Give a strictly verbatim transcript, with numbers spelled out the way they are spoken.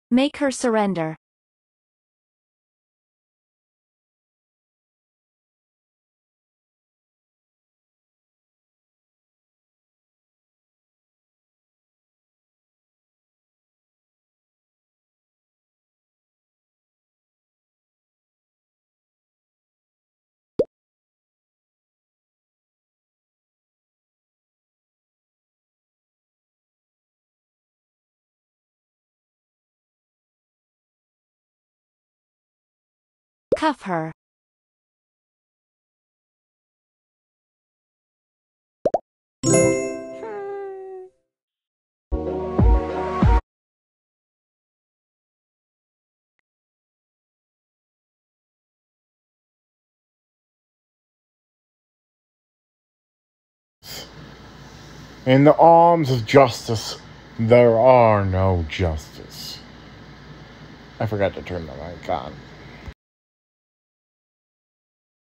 Make her surrender. Cuff her. In the arms of justice, there are no justice. I forgot to turn the mic on.